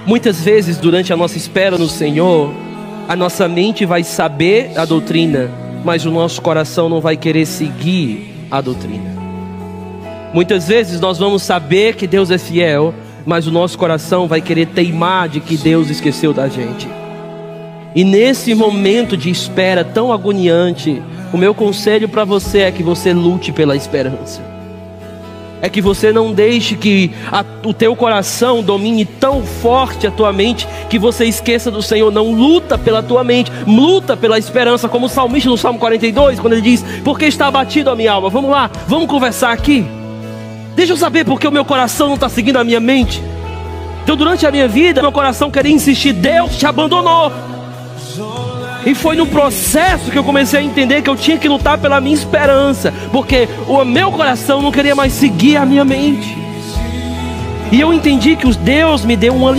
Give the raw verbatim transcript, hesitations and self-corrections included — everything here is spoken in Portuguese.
Muitas vezes, durante a nossa espera no Senhor, a nossa mente vai saber a doutrina, mas o nosso coração não vai querer seguir a doutrina. Muitas vezes nós vamos saber que Deus é fiel, mas o nosso coração vai querer teimar de que Deus esqueceu da gente. E nesse momento de espera tão agoniante, o meu conselho para você é que você lute pela esperança. É que você não deixe que a, o teu coração domine tão forte a tua mente, que você esqueça do Senhor. Não, luta pela tua mente, luta pela esperança, como o salmista no Salmo quarenta e dois, quando ele diz: porque está abatido a minha alma? Vamos lá, vamos conversar aqui. Deixa eu saber porque o meu coração não está seguindo a minha mente. Então durante a minha vida, meu coração queria insistir: Deus te abandonou. E foi no processo que eu comecei a entender que eu tinha que lutar pela minha esperança, porque o meu coração não queria mais seguir a minha mente. E eu entendi que Deus me deu uma